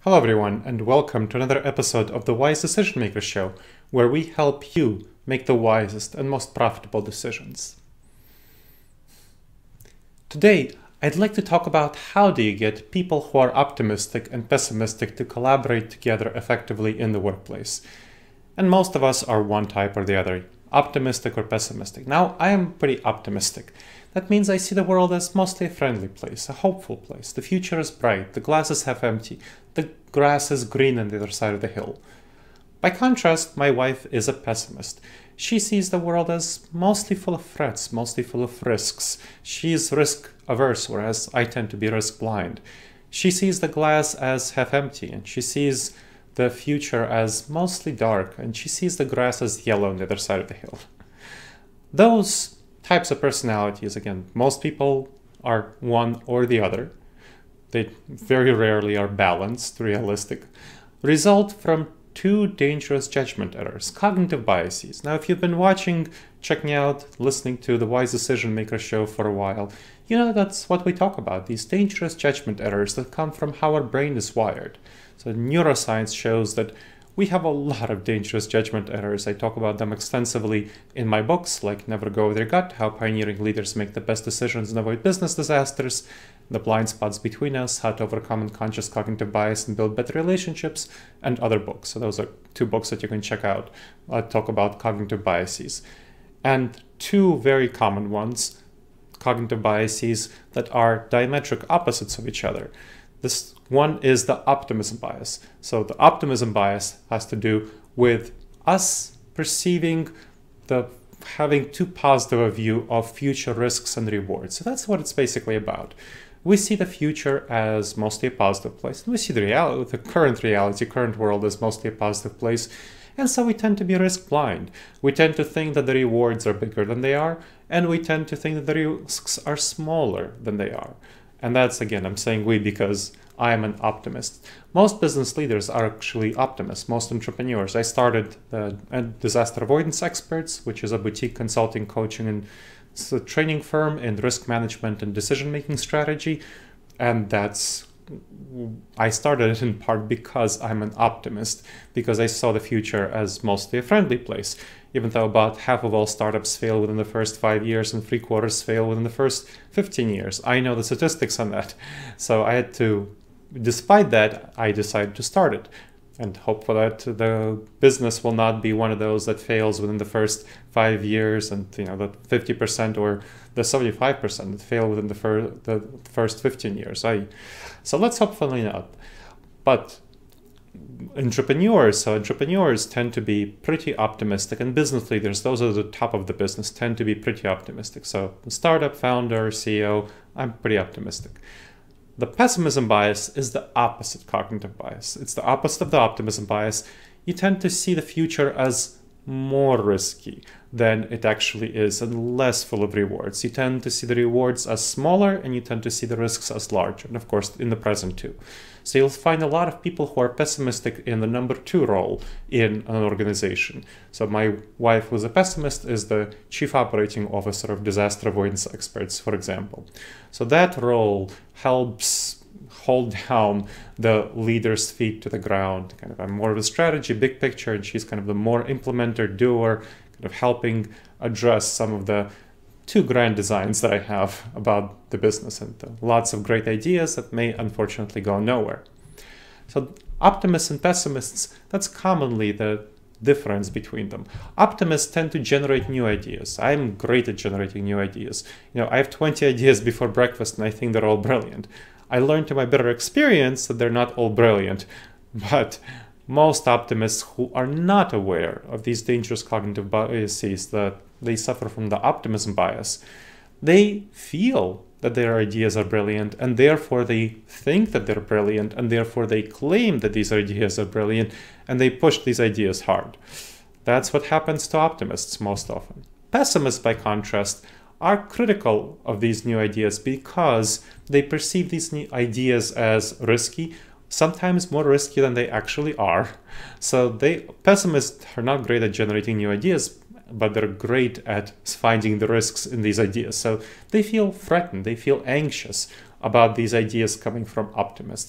Hello everyone, and welcome to another episode of the Wise Decision Maker Show, where we help you make the wisest and most profitable decisions. Today, I'd like to talk about how do you get people who are optimistic and pessimistic to collaborate together effectively in the workplace. And most of us are one type or the other, optimistic or pessimistic. Now, I am pretty optimistic. That means I see the world as mostly a friendly place, a hopeful place. The future is bright, the glass is half empty, the grass is green on the other side of the hill. By contrast, my wife is a pessimist. She sees the world as mostly full of threats, mostly full of risks. She is risk averse, whereas I tend to be risk blind. She sees the glass as half empty, and she sees the future as mostly dark, and she sees the grass as yellow on the other side of the hill. Those types of personalities, again, most people are one or the other. They very rarely are balanced, realistic, result from two dangerous judgment errors, cognitive biases. Now, if you've been checking out, listening to the Wise Decision Maker Show for a while, you know that's what we talk about, these dangerous judgment errors that come from how our brain is wired. So neuroscience shows that we have a lot of dangerous judgment errors. I talk about them extensively in my books, like Never Go With Your Gut, How Pioneering Leaders Make the Best Decisions and Avoid Business Disasters, The Blind Spots Between Us, How to Overcome Unconscious Cognitive Bias and Build Better Relationships, and other books. So those are two books that you can check out. I talk about cognitive biases. And two very common ones, cognitive biases that are diametric opposites of each other. This one is the optimism bias. So the optimism bias has to do with us perceiving having too positive a view of future risks and rewards. So that's what it's basically about. We see the future as mostly a positive place, and we see the current world as mostly a positive place. And so we tend to be risk blind. We tend to think that the rewards are bigger than they are, and we tend to think that the risks are smaller than they are. And that's, again, I'm saying we because I am an optimist. Most business leaders are actually optimists, most entrepreneurs. I started Disaster Avoidance Experts, which is a boutique consulting, coaching, and training firm in risk management and decision-making strategy. And I started it in part because I'm an optimist, because I saw the future as mostly a friendly place. Even though about half of all startups fail within the first 5 years and 3/4 fail within the first 15 years. I know the statistics on that. So despite that, I decided to start it and hope for that the business will not be one of those that fails within the first 5 years, and the 50% or the 75% that fail within the first 15 years. So let's hopefully not. But entrepreneurs tend to be pretty optimistic, and business leaders, those are the top of the business, tend to be pretty optimistic. So the startup founder, CEO, I'm pretty optimistic. The pessimism bias is the opposite cognitive bias. It's the opposite of the optimism bias. You tend to see the future as more risky than it actually is and less full of rewards. You tend to see the rewards as smaller, and you tend to see the risks as larger, and of course in the present too. So you'll find a lot of people who are pessimistic in the number 2 role in an organization. So my wife, who's a pessimist, is the chief operating officer of Disaster Avoidance Experts, for example. So that role helps hold down the leader's feet to the ground. I'm more of a strategy, big picture, and she's kind of the more implementer, doer, kind of helping address some of the too grand designs that I have about the business, and lots of great ideas that may unfortunately go nowhere. So optimists and pessimists, that's commonly the difference between them. Optimists tend to generate new ideas. I'm great at generating new ideas. I have 20 ideas before breakfast, and I think they're all brilliant. I learned to my bitter experience that they're not all brilliant, but most optimists who are not aware of these dangerous cognitive biases that they suffer from the optimism bias, they feel that their ideas are brilliant, and therefore they think that they're brilliant, and therefore they claim that these ideas are brilliant, and they push these ideas hard. That's what happens to optimists most often. Pessimists, by contrast, are critical of these new ideas because they perceive these new ideas as risky, sometimes more risky than they actually are. So pessimists are not great at generating new ideas, but they're great at finding the risks in these ideas. So they feel threatened, they feel anxious about these ideas coming from optimists.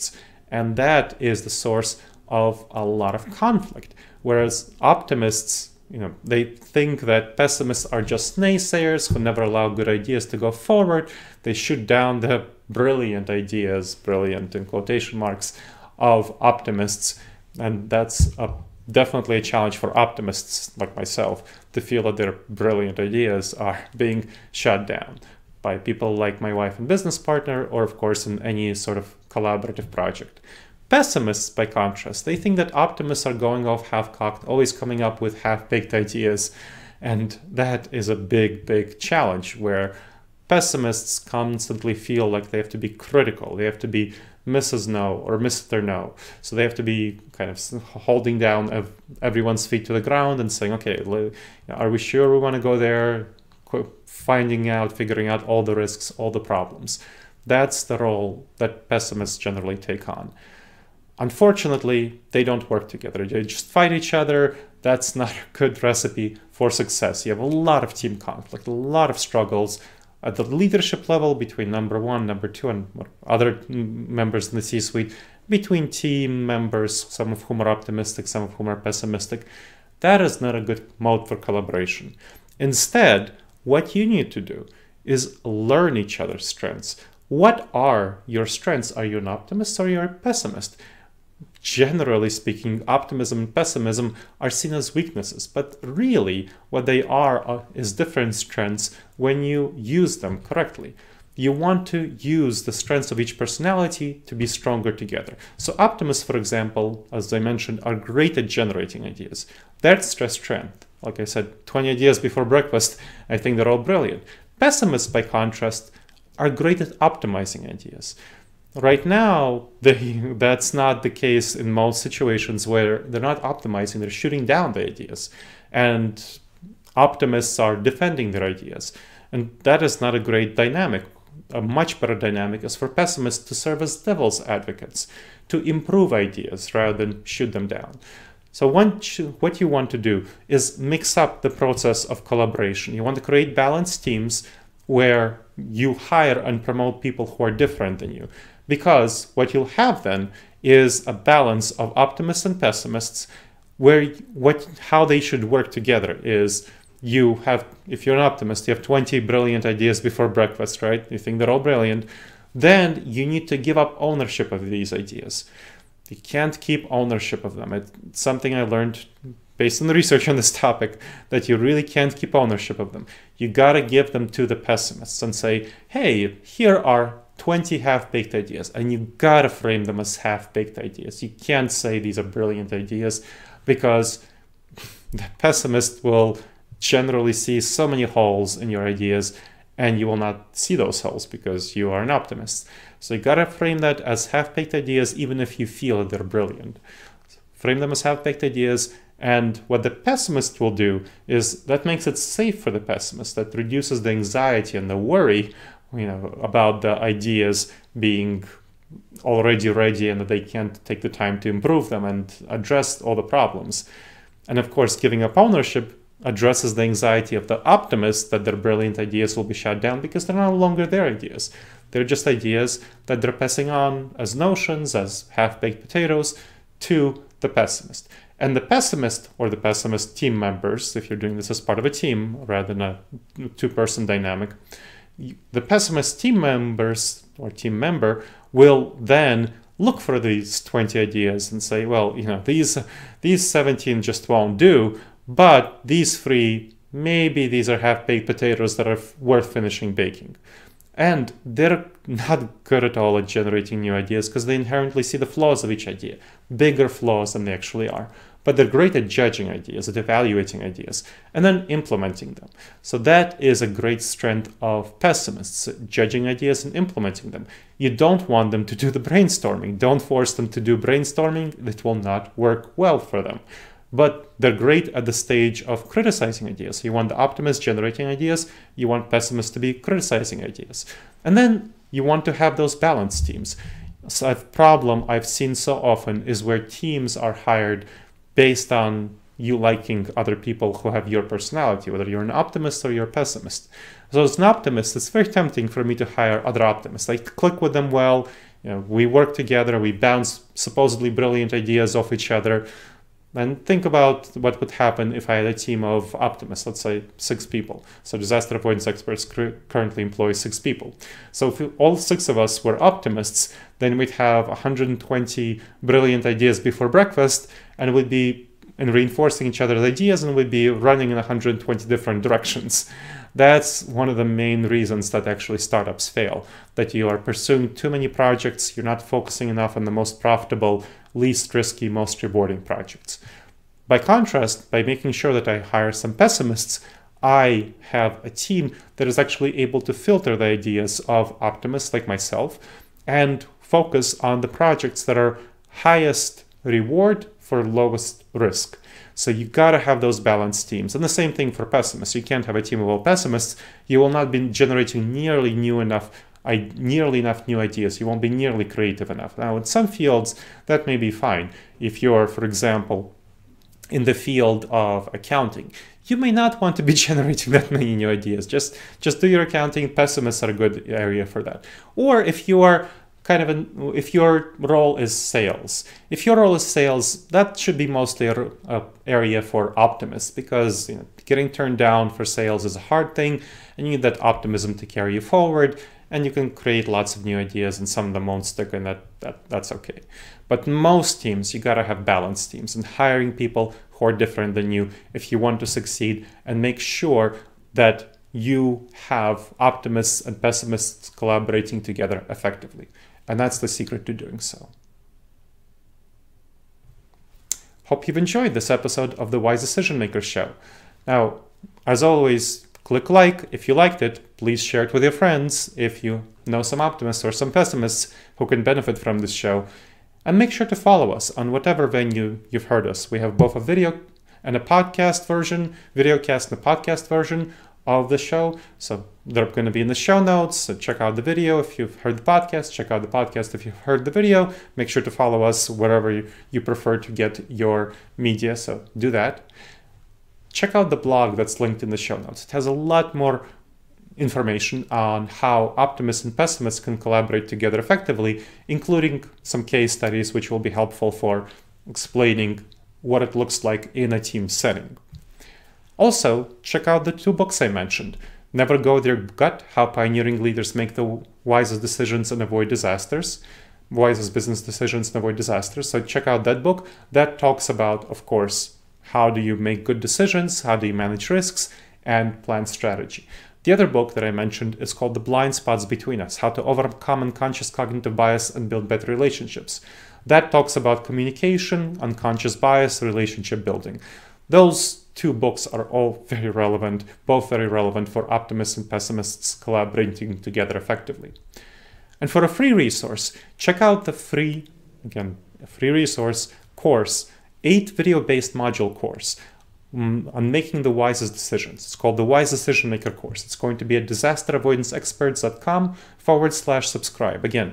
And that is the source of a lot of conflict. Whereas optimists, they think that pessimists are just naysayers who never allow good ideas to go forward. They shoot down the brilliant ideas, brilliant in quotation marks, of optimists. And that's definitely a challenge for optimists like myself to feel that their brilliant ideas are being shut down by people like my wife and business partner, or of course in any sort of collaborative project. Pessimists, by contrast, they think that optimists are going off half-cocked, always coming up with half-baked ideas. And that is a big, big challenge where pessimists constantly feel like they have to be critical. They have to be Mrs. No or Mr. No. So they have to be kind of holding down everyone's feet to the ground and saying, okay, are we sure we want to go there? Figuring out all the risks, all the problems. That's the role that pessimists generally take on. Unfortunately, they don't work together. They just fight each other. That's not a good recipe for success. You have a lot of team conflict, a lot of struggles at the leadership level between number one, number two, and other members in the C-suite, between team members, some of whom are optimistic, some of whom are pessimistic. That is not a good mode for collaboration. Instead, what you need to do is learn each other's strengths. What are your strengths? Are you an optimist or are you a pessimist? Generally speaking, optimism and pessimism are seen as weaknesses, but really what they are is different strengths when you use them correctly. You want to use the strengths of each personality to be stronger together. So optimists, for example, as I mentioned, are great at generating ideas. That's their strength. Like I said, 20 ideas before breakfast, I think they're all brilliant. Pessimists, by contrast, are great at optimizing ideas. Right now, that's not the case in most situations where they're not optimizing, they're shooting down the ideas. And optimists are defending their ideas. And that is not a great dynamic. A much better dynamic is for pessimists to serve as devil's advocates, to improve ideas rather than shoot them down. So what you want to do is mix up the process of collaboration. You want to create balanced teams where you hire and promote people who are different than you. Because what you'll have then is a balance of optimists and pessimists where how they should work together is if you're an optimist, you have 20 brilliant ideas before breakfast, right? You think they're all brilliant. Then you need to give up ownership of these ideas. You can't keep ownership of them. It's something I learned based on the research on this topic, that you really can't keep ownership of them. You gotta give them to the pessimists and say, hey, here are 20 half-baked ideas, and you gotta frame them as half-baked ideas. You can't say these are brilliant ideas because the pessimist will generally see so many holes in your ideas and you will not see those holes because you are an optimist. So you gotta frame that as half-baked ideas even if you feel that they're brilliant. Frame them as half-baked ideas, and what the pessimist will do is that makes it safe for the pessimist, that reduces the anxiety and the worry about the ideas being already ready and that they can't take the time to improve them and address all the problems. And of course, giving up ownership addresses the anxiety of the optimist that their brilliant ideas will be shut down because they're no longer their ideas. They're just ideas that they're passing on as notions, as half-baked potatoes to the pessimist. And the pessimist or the pessimist team members, if you're doing this as part of a team rather than a two-person dynamic, the pessimist team members or team member will then look for these 20 ideas and say, well, these 17 just won't do, but these 3, maybe these are half-baked potatoes that are worth finishing baking. And they're not good at all at generating new ideas because they inherently see the flaws of each idea, bigger flaws than they actually are. But they're great at judging ideas, at evaluating ideas, and then implementing them. So that is a great strength of pessimists, judging ideas and implementing them. You don't want them to do the brainstorming. Don't force them to do brainstorming. It will not work well for them. But they're great at the stage of criticizing ideas. You want the optimist generating ideas. You want pessimists to be criticizing ideas. And then you want to have those balanced teams. So a problem I've seen so often is where teams are hired based on you liking other people who have your personality, whether you're an optimist or you're a pessimist. So as an optimist, it's very tempting for me to hire other optimists. I click with them well. We work together, we bounce supposedly brilliant ideas off each other. And think about what would happen if I had a team of optimists, let's say 6 people. So disaster avoidance experts currently employ 6 people. So if all 6 of us were optimists, then we'd have 120 brilliant ideas before breakfast, and we'd be reinforcing each other's ideas, and we'd be running in 120 different directions. That's one of the main reasons that actually startups fail, that you are pursuing too many projects, you're not focusing enough on the most profitable, least risky, most rewarding projects. By contrast, by making sure that I hire some pessimists, I have a team that is actually able to filter the ideas of optimists like myself and focus on the projects that are highest reward for lowest risk. So you gotta have those balanced teams. And the same thing for pessimists. You can't have a team of all pessimists. You will not be generating nearly enough new ideas. You won't be nearly creative enough. Now, in some fields, that may be fine. If you're, for example, in the field of accounting, you may not want to be generating that many new ideas. Just do your accounting. Pessimists are a good area for that. Or if you are if your role is sales. If your role is sales, that should be mostly an area for optimists, because getting turned down for sales is a hard thing, and you need that optimism to carry you forward, and you can create lots of new ideas, and some of them won't stick, and that's okay. But most teams, you gotta have balanced teams, and hiring people who are different than you if you want to succeed, and make sure that you have optimists and pessimists collaborating together effectively. And that's the secret to doing so. Hope you've enjoyed this episode of the Wise Decision Makers Show. Now, as always, click like if you liked it. Please share it with your friends if you know some optimists or some pessimists who can benefit from this show. And make sure to follow us on whatever venue you've heard us. We have both a video and a podcast version, videocast and a podcast version of the show. So they're going to be in the show notes. So check out the video if you've heard the podcast. Check out the podcast if you've heard the video. Make sure to follow us wherever you prefer to get your media. So do that. Check out the blog that's linked in the show notes. It has a lot more information on how optimists and pessimists can collaborate together effectively, including some case studies which will be helpful for explaining what it looks like in a team setting. Also, check out the 2 books I mentioned. Never Go With Your Gut, How Pioneering Leaders Make the Wisest Decisions and Avoid Disasters. Wisest Business Decisions and Avoid Disasters. So check out that book. That talks about, of course, how do you make good decisions, how do you manage risks, and plan strategy. The other book that I mentioned is called The Blind Spots Between Us, How to Overcome Unconscious Cognitive Bias and Build Better Relationships. That talks about communication, unconscious bias, relationship building. Those 2 books are all very relevant, both very relevant for optimists and pessimists collaborating together effectively. And for a free resource, check out the free resource course, 8 video-based module course on making the wisest decisions. It's called the Wise Decision Maker course. It's going to be at disasteravoidanceexperts.com/subscribe. Again,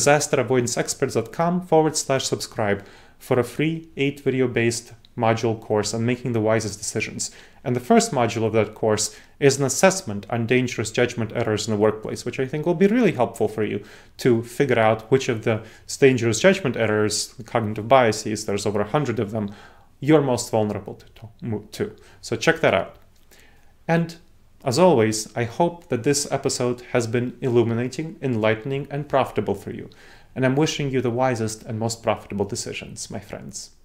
disasteravoidanceexperts.com/subscribe for a free 8 video-based module course on making the wisest decisions. And the first module of that course is an assessment on dangerous judgment errors in the workplace, which I think will be really helpful for you to figure out which of the dangerous judgment errors, cognitive biases, there's over 100 of them, you're most vulnerable to. So check that out. And as always, I hope that this episode has been illuminating, enlightening, and profitable for you. And I'm wishing you the wisest and most profitable decisions, my friends.